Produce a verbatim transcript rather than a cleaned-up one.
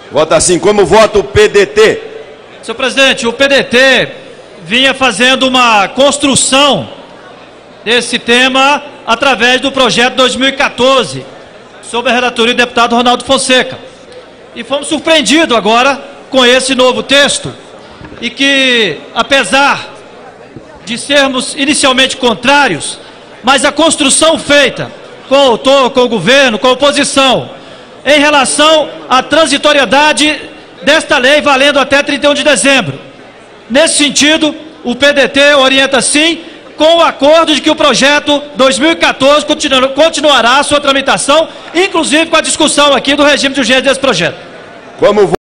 Vota assim. Como vota o P D T? Senhor presidente, o P D T vinha fazendo uma construção desse tema através do projeto dois mil e quatorze, sob a relatoria do deputado Ronaldo Fonseca. E fomos surpreendidos agora com esse novo texto, e que, apesar de sermos inicialmente contrários, mas a construção feita com o autor, com o governo, com a oposição, em relação à transitoriedade desta lei valendo até trinta e um de dezembro. Nesse sentido, o P D T orienta sim, com o acordo de que o projeto dois mil e quatorze continu- continuará a sua tramitação, inclusive com a discussão aqui do regime de urgência desse projeto. Como